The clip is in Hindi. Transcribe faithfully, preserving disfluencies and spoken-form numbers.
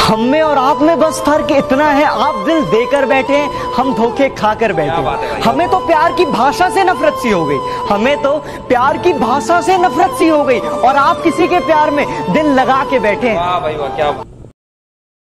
हम में और आप में बस फर्क इतना है, आप दिल देकर बैठे हैं, हम धोखे खाकर बैठे। हमें तो प्यार की भाषा से नफरत सी हो गई, हमें तो प्यार की भाषा से नफरत सी हो गई, और आप किसी के प्यार में दिल लगा के बैठे हैं। वाह भाई वाह, क्या